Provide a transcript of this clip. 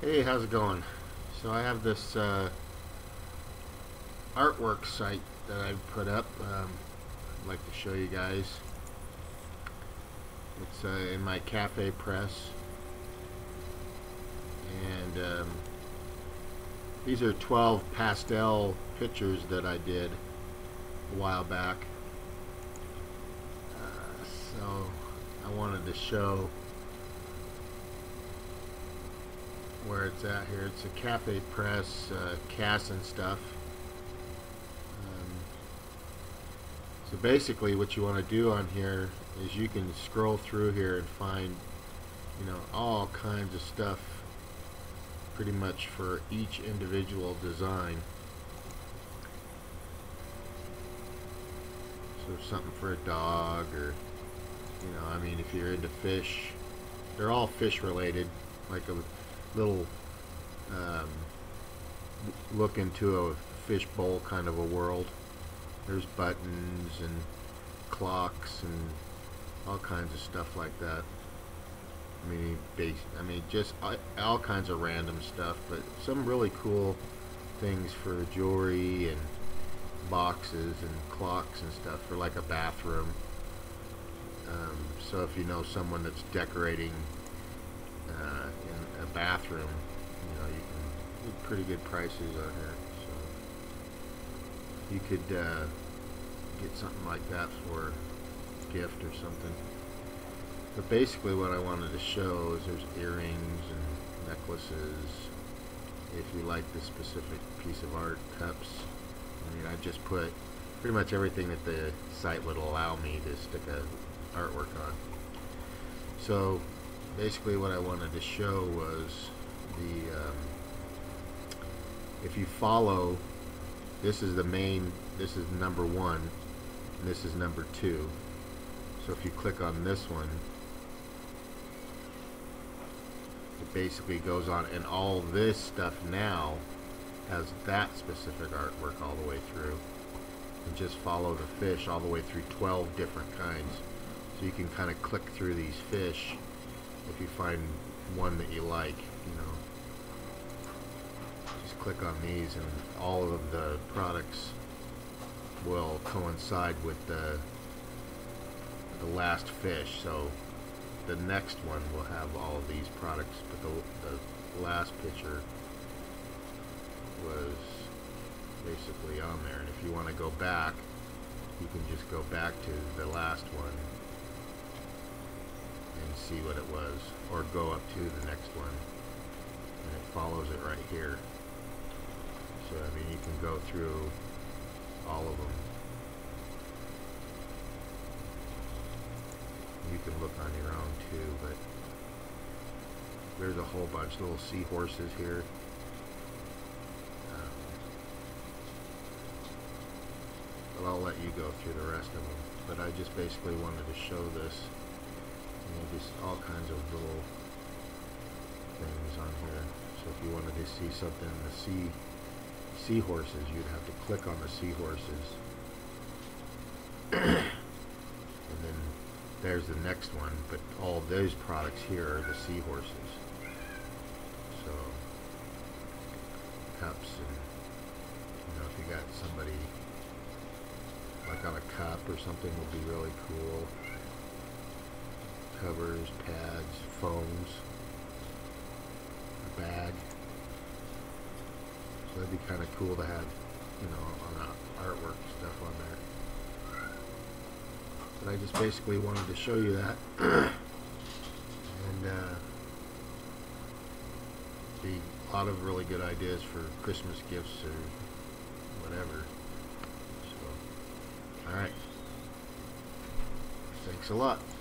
Hey, how's it going? So I have this artwork site that I've put up. I'd like to show you guys. It's in my cafe press, and these are 12 pastel pictures that I did a while back. So I wanted to show where it's at here. It's a cafe press, cast and stuff. So basically what you want to do on here is you can scroll through here and find, all kinds of stuff pretty much for each individual design. So something for a dog, or I mean, if you're into fish, they're all fish related, like a little look into a fish bowl kind of a world. There's buttons and clocks and all kinds of stuff like that. I mean, just all kinds of random stuff, but some really cool things for jewelry and boxes and clocks and stuff for like a bathroom. So if you know someone that's decorating in a bathroom, you can get pretty good prices on here. So you could get something like that for a gift or something. But basically what I wanted to show is there's earrings and necklaces. If you like this specific piece of art, cups. I mean, I just put pretty much everything that the site would allow me to stick a artwork on. So basically what I wanted to show was if you follow, this is the main, this is number 1, and this is number 2. So if you click on this one, it basically goes on, and all this stuff now has that specific artwork all the way through. And just follow the fish all the way through 12 different kinds. So you can kind of click through these fish if you find one that you like, Just click on these and all of the products will coincide with the last fish. So the next one will have all of these products, but the last picture was basically on there. And if you want to go back, you can just go back to the last one and see what it was, or go up to the next one and it follows it right here. So I mean, you can go through all of them. You can look on your own too, but there's a whole bunch of little seahorses here. But I'll let you go through the rest of them. But I just basically wanted to show this. Just all kinds of little things on here. So if you wanted to see something in the seahorses, you'd have to click on the seahorses. And then there's the next one, but all of those products here are the seahorses. So cups, and if you got somebody like on a cup or something, would be really cool. Covers, pads, phones, a bag. So that'd be kind of cool to have, on the artwork stuff on there. But I just basically wanted to show you that. And be a lot of really good ideas for Christmas gifts or whatever. So, alright. Thanks a lot.